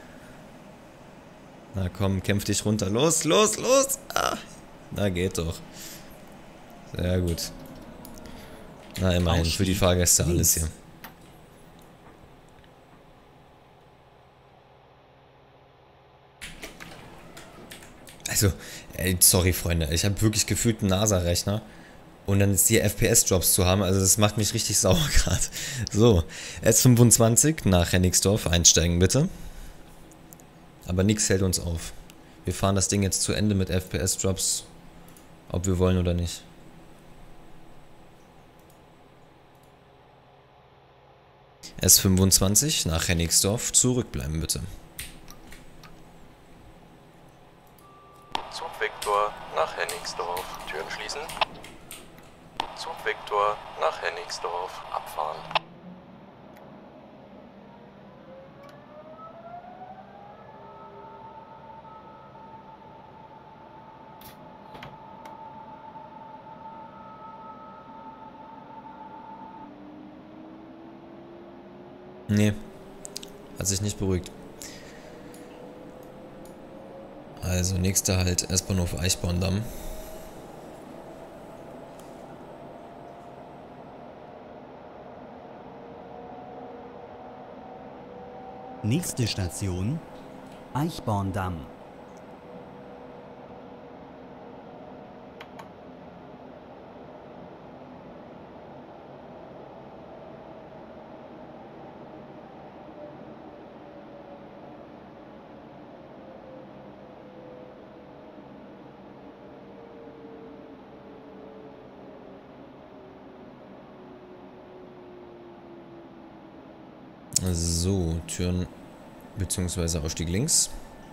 Na komm, kämpf dich runter. Los, los, los. Ah. Na, geht doch. Sehr gut. Na, immerhin. Für die Fahrgäste alles hier. Also, ey, sorry Freunde, ich habe wirklich gefühlt einen NASA-Rechner und dann jetzt hier F P S-Drops zu haben, also das macht mich richtig sauer gerade. So, S fünfundzwanzig nach Hennigsdorf, einsteigen bitte. Aber nichts hält uns auf. Wir fahren das Ding jetzt zu Ende mit F P S-Drops, ob wir wollen oder nicht. S fünfundzwanzig nach Hennigsdorf, zurückbleiben bitte. Zugvektor nach Hennigsdorf. Türen schließen. Zugvektor nach Hennigsdorf. Abfahren. Nee, hat sich nicht beruhigt. Also nächster Halt S-Bahnhof Eichborndamm. Nächste Station Eichborndamm. So, Türen bzw. Ausstieg links.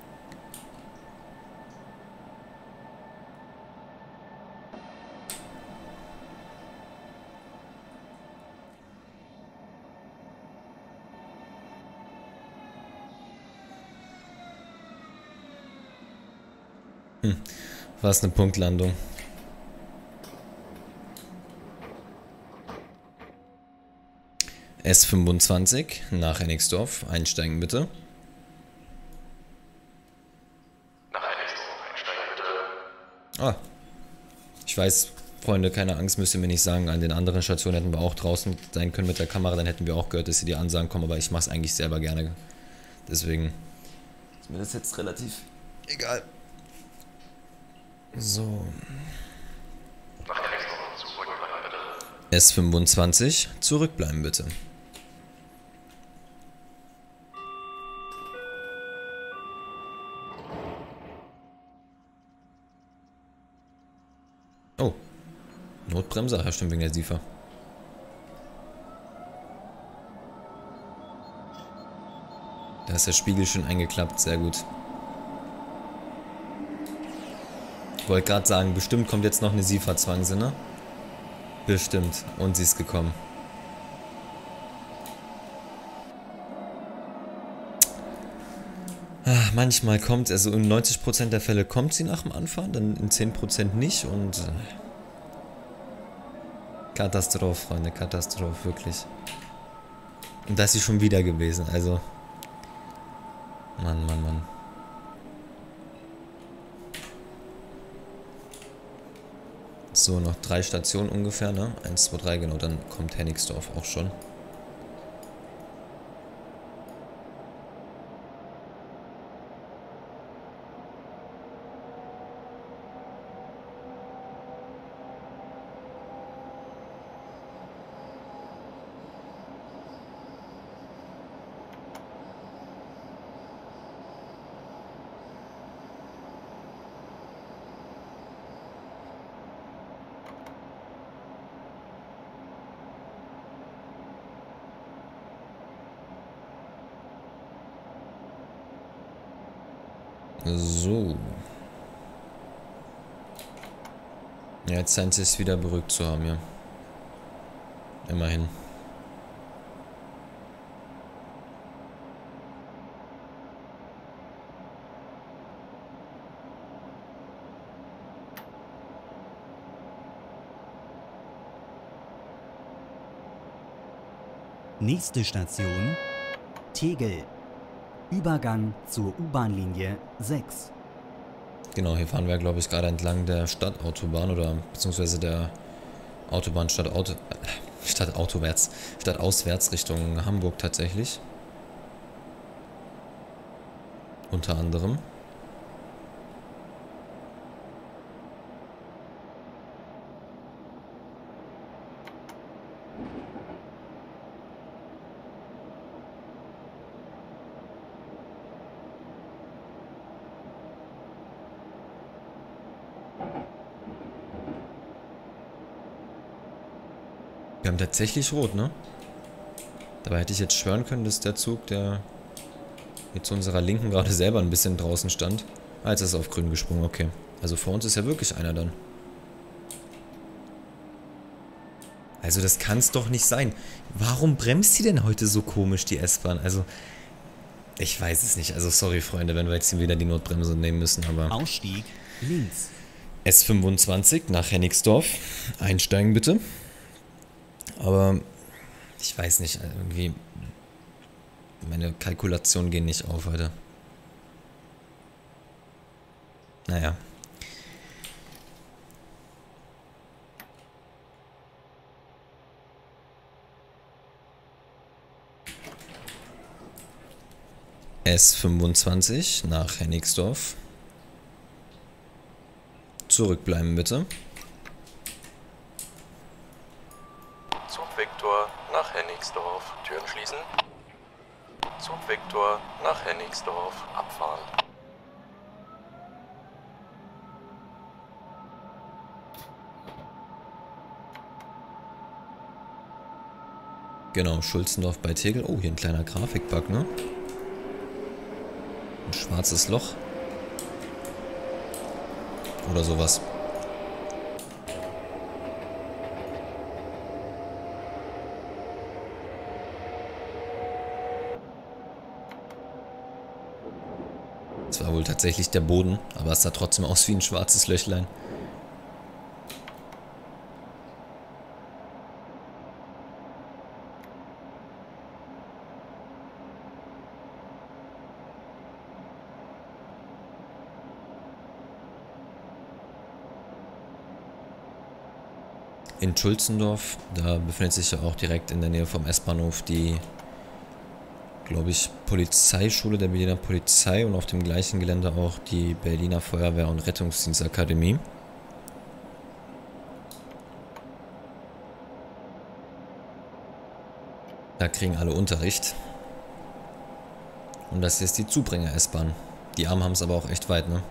Hm, was eine Punktlandung. S fünfundzwanzig nach Hennigsdorf, einsteigen bitte. Nach Hennigsdorf einsteigen bitte. Ah, ich weiß, Freunde, keine Angst, müsst ihr mir nicht sagen, an den anderen Stationen hätten wir auch draußen sein können mit der Kamera, dann hätten wir auch gehört, dass hier die Ansagen kommen, aber ich mache es eigentlich selber gerne. Deswegen ist mir das jetzt relativ egal. So. Nach Hennigsdorf zurückbleiben bitte. S fünfundzwanzig, zurückbleiben bitte. Oh, Notbremse, ach ja stimmt, wegen der SIFA. Da ist der Spiegel schon eingeklappt, sehr gut. Ich wollte gerade sagen, bestimmt kommt jetzt noch eine SIFA-Zwangse, ne? Bestimmt. Und sie ist gekommen. Ah, manchmal kommt, also in neunzig Prozent der Fälle kommt sie nach dem Anfahren, dann in zehn Prozent nicht und... Äh, Katastrophe, Freunde, Katastrophe, wirklich. Und das ist schon wieder gewesen, also... Mann, Mann, Mann. So, noch drei Stationen ungefähr, ne? eins, zwei, drei, genau, dann kommt Hennigsdorf auch schon. So. Ja, jetzt scheint es wieder beruhigt zu haben, ja. Immerhin. Nächste Station Tegel. Übergang zur U-Bahn-Linie sechs. Genau, hier fahren wir, glaube ich, gerade entlang der Stadtautobahn oder beziehungsweise der Autobahn Stadtauto, äh, Stadtautowärts, Stadtauswärts Richtung Hamburg tatsächlich. Unter anderem. Wir haben tatsächlich rot, ne? Dabei hätte ich jetzt schwören können, dass der Zug, der mit zu unserer Linken gerade selber ein bisschen draußen stand. Ah, jetzt ist er auf grün gesprungen, okay. Also vor uns ist ja wirklich einer dann. Also das kann es doch nicht sein. Warum bremst die denn heute so komisch, die S-Bahn? Also, ich weiß es nicht. Also sorry, Freunde, wenn wir jetzt wieder die Notbremse nehmen müssen, aber... Ausstieg links. S fünfundzwanzig nach Hennigsdorf. Einsteigen bitte. Aber ich weiß nicht, irgendwie... Meine Kalkulationen gehen nicht auf heute. Naja. S fünfundzwanzig nach Hennigsdorf. Zurückbleiben bitte. Zugvektor nach Hennigsdorf. Türen schließen. Zugvektor nach Hennigsdorf. Abfahren. Genau, Schulzendorf bei Tegel. Oh, hier ein kleiner Grafikbug, ne? Ein schwarzes Loch. Oder sowas. Das war wohl tatsächlich der Boden, aber es sah trotzdem aus wie ein schwarzes Löchlein. In Schulzendorf, da befindet sich ja auch direkt in der Nähe vom S-Bahnhof die, glaube ich, Polizeischule der Berliner Polizei und auf dem gleichen Gelände auch die Berliner Feuerwehr- und Rettungsdienstakademie. Da kriegen alle Unterricht. Und das hier ist die Zubringer-S-Bahn. Die Armen haben es aber auch echt weit, ne?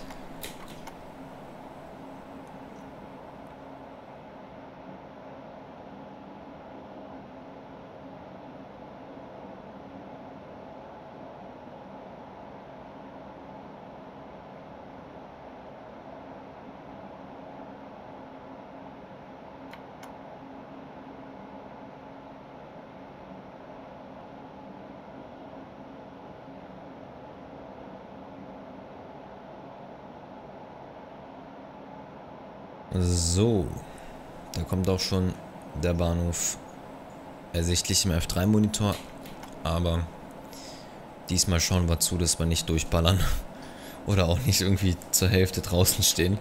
So, da kommt auch schon der Bahnhof ersichtlich im F drei Monitor, aber diesmal schauen wir zu, dass wir nicht durchballern oder auch nicht irgendwie zur Hälfte draußen stehen.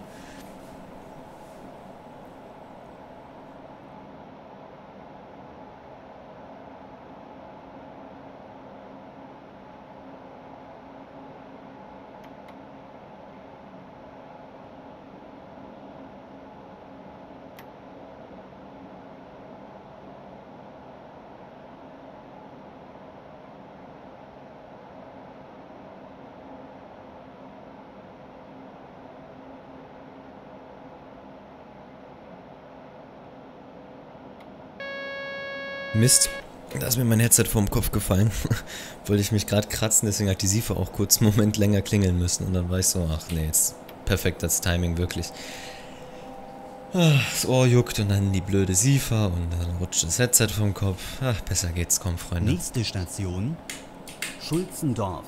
Mist, da ist mir mein Headset vom Kopf gefallen. Wollte ich mich gerade kratzen, deswegen hat die SIFA auch kurz einen Moment länger klingeln müssen. Und dann war ich so, ach nee, jetzt perfekt das Timing, wirklich. Ach, das Ohr juckt und dann die blöde SIFA und dann rutscht das Headset vom Kopf. Ach, besser geht's, komm, Freunde. Nächste Station, Schulzendorf.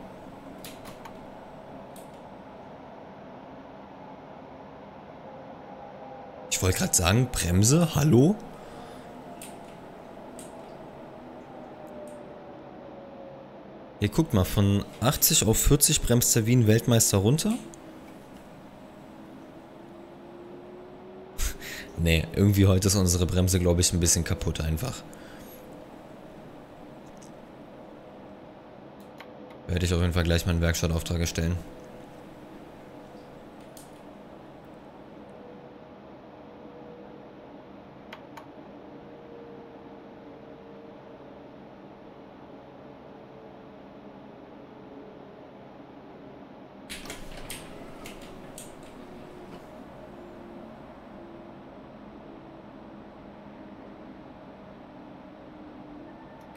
Ich wollte gerade sagen, Bremse, hallo? Ihr guckt mal, von achtzig auf vierzig bremst der Wien Weltmeister runter. Nee, irgendwie heute ist unsere Bremse, glaube ich, ein bisschen kaputt einfach. Werde ich auf jeden Fall gleich meinen Werkstattauftrag erstellen.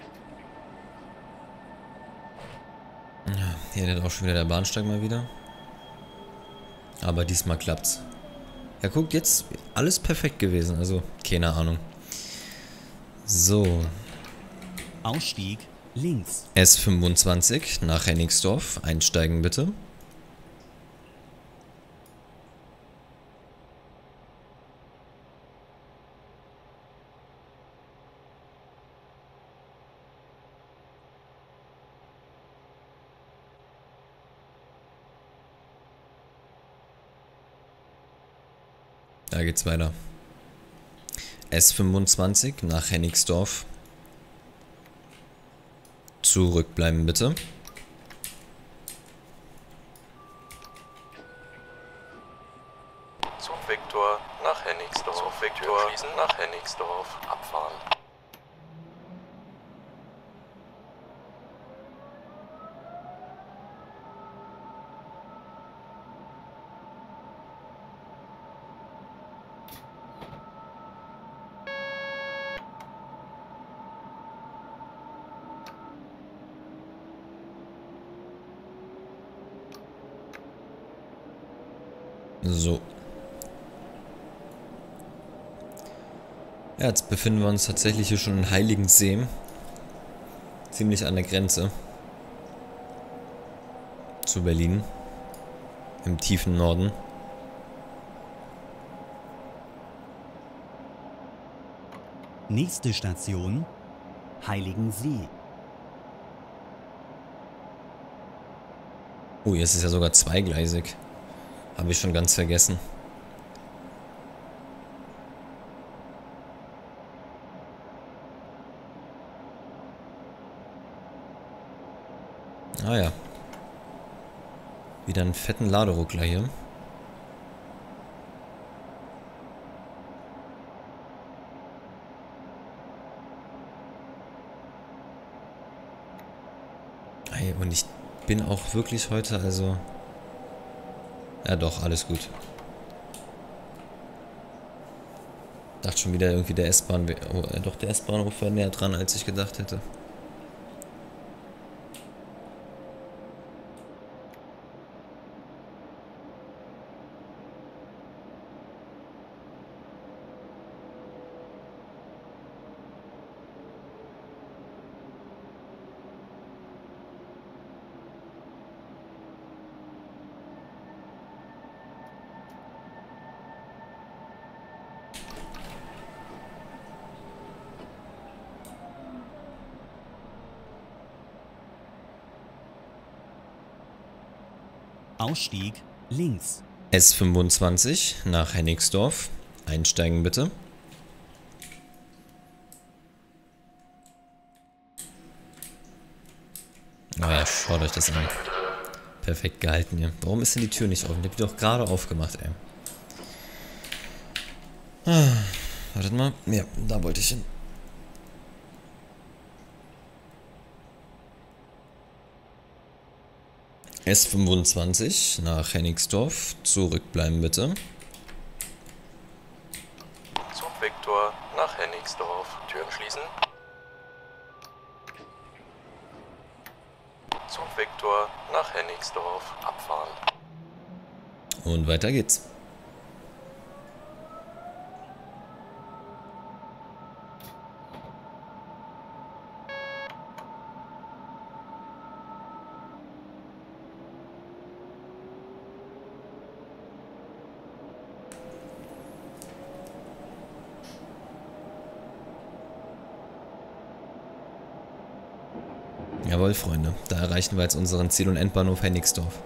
Ja, hier endet auch schon wieder der Bahnsteig mal wieder. Aber diesmal klappt's. Ja, guckt, jetzt alles perfekt gewesen. Also, keine Ahnung. So. Ausstieg links. S fünfundzwanzig nach Hennigsdorf. Einsteigen bitte. Da geht's weiter. S fünfundzwanzig nach Hennigsdorf. Zurückbleiben bitte. Zugvektor nach Hennigsdorf. Zugvektor schließen nach Hennigsdorf. Abfahren. So. Ja, jetzt befinden wir uns tatsächlich hier schon in Heiligensee. Ziemlich an der Grenze zu Berlin. Im tiefen Norden. Nächste Station Heiligensee. Oh, jetzt ist ja sogar zweigleisig. Habe ich schon ganz vergessen. Ah ja. Wieder einen fetten Laderuckler hier. Ey, und ich bin auch wirklich heute, also... Ja doch, alles gut. Dachte schon wieder irgendwie der S-Bahn... Oh, äh, doch, der S-Bahnhof wäre näher dran, als ich gedacht hätte. Ausstieg links. S fünfundzwanzig nach Hennigsdorf. Einsteigen bitte. Naja, schaut euch das an. Perfekt gehalten hier. Warum ist denn die Tür nicht offen? Die hab ich doch gerade aufgemacht, ey. Ah, wartet mal. Ja, da wollte ich hin. S fünfundzwanzig nach Hennigsdorf. Zurückbleiben bitte. Zugvektor nach Hennigsdorf. Türen schließen. Zugvektor nach Hennigsdorf. Abfahren. Und weiter geht's. Jawohl, Freunde. Da erreichen wir jetzt unseren Ziel- und Endbahnhof Hennigsdorf.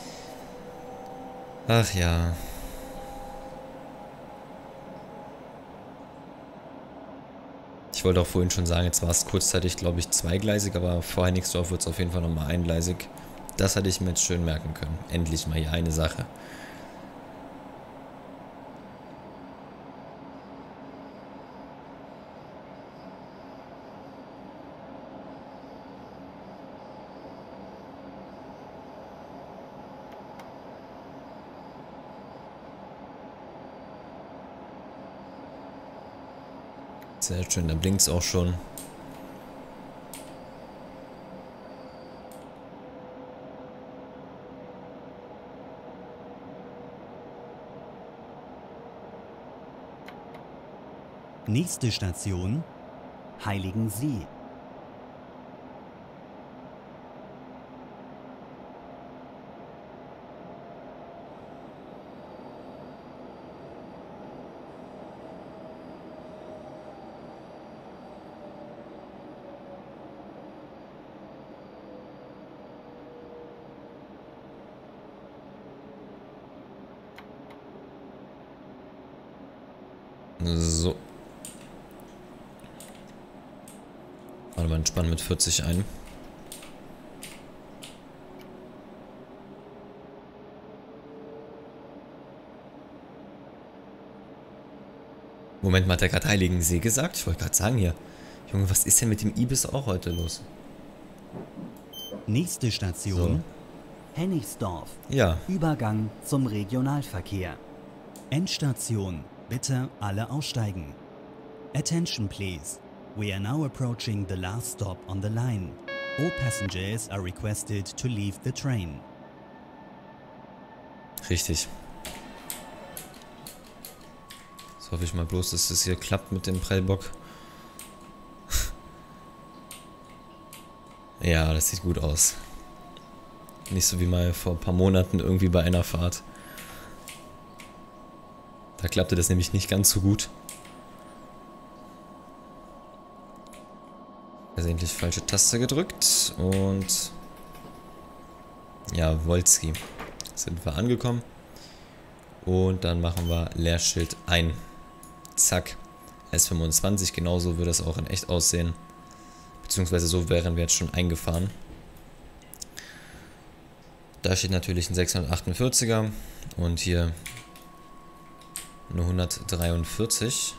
Ach ja. Ich wollte auch vorhin schon sagen, jetzt war es kurzzeitig, glaube ich, zweigleisig, aber vor Hennigsdorf wird es auf jeden Fall nochmal eingleisig. Das hatte ich mir jetzt schön merken können. Endlich mal hier eine Sache. Sehr schön, da blinkt es auch schon. Nächste Station Heiligensee. So. Warte mal, entspannen mit vierzig ein. Moment mal, hat er gerade Heiligensee gesagt? Ich wollte gerade sagen hier. Junge, was ist denn mit dem Ibis auch heute los? Nächste Station Hennigsdorf. Ja. Übergang zum Regionalverkehr. Endstation. Bitte alle aussteigen. Attention please. We are now approaching the last stop on the line. All passengers are requested to leave the train. Richtig. Jetzt hoffe ich mal bloß, dass das hier klappt mit dem Prellbock. Ja, das sieht gut aus. Nicht so wie mal vor ein paar Monaten irgendwie bei einer Fahrt. Da klappte das nämlich nicht ganz so gut. Versehentlich falsche Taste gedrückt und ja, Wolski. Sind wir angekommen. Und dann machen wir Leerschild ein. Zack. S fünfundzwanzig, genauso würde das auch in echt aussehen. Beziehungsweise so wären wir jetzt schon eingefahren. Da steht natürlich ein sechshundertachtundvierziger und hier eine hundertdreiundvierzig.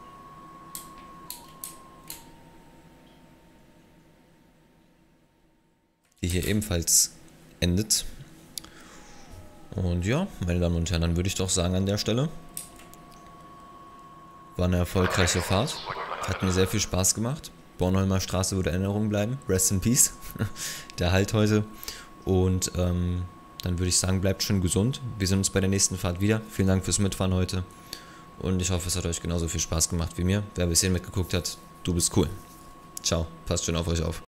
Die hier ebenfalls endet. Und ja, meine Damen und Herren, dann würde ich doch sagen an der Stelle, war eine erfolgreiche Fahrt. Hat mir sehr viel Spaß gemacht. Bornholmer Straße würde in Erinnerung bleiben. Rest in Peace. Der Halt heute. Und ähm, dann würde ich sagen, bleibt schön gesund. Wir sehen uns bei der nächsten Fahrt wieder. Vielen Dank fürs Mitfahren heute. Und ich hoffe, es hat euch genauso viel Spaß gemacht wie mir. Wer bis hierhin mitgeguckt hat, du bist cool. Ciao, passt schön auf euch auf.